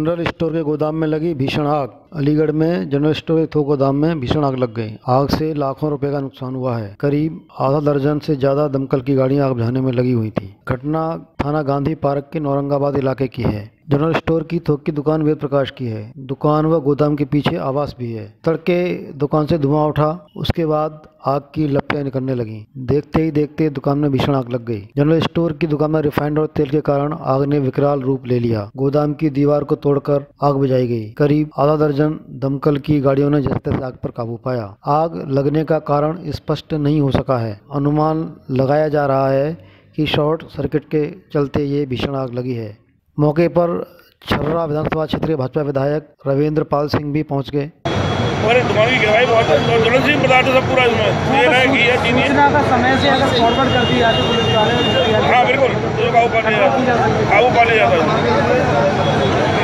General store के गोदाम में लगी भीषण आग। अलीगढ़ में जनरल स्टोर के थोक गोदाम में भीषण आग लग गई। आग से लाखों रुपए का नुकसान हुआ है। करीब आधा दर्जन से ज्यादा दमकल की गाड़ियां आग बुझाने में लगी हुई थी। घटना थाना गांधी पार्क के औरंगाबाद इलाके की है। जनरल स्टोर की थोक की दुकान वेद प्रकाश की है। दुकान व गोदाम के पीछे आवास भी है। तड़के दुकान से धुआं उठा, उसके बाद आग की लपटें निकलने लगी। देखते ही देखते दुकान में भीषण आग लग गई। जनरल स्टोर की दुकान में रिफाइंड और तेल के कारण आग ने विकराल रूप ले लिया। गोदाम की दीवार को तोड़कर आग बुझाई गई। करीब आधा दर्जन दमकल की गाड़ियों ने जैसे तैसे आग पर काबू पाया। आग लगने का कारण स्पष्ट नहीं हो सका है। अनुमान लगाया जा रहा है कि शॉर्ट सर्किट के चलते ये भीषण आग लगी है। मौके पर छर्रा विधानसभा क्षेत्र के भाजपा विधायक रविंद्र पाल सिंह भी पहुंच गए। और दुकान की गिरवाई बहुत है, ज्वलनशील पदार्थ सब पूरा इसमें ये है कि ये चीनी सूचना का समय से अगर फॉरवर्ड कर दिया तो पुलिस वाले हाँ बिल्कुल काबू पा लिया जाता है।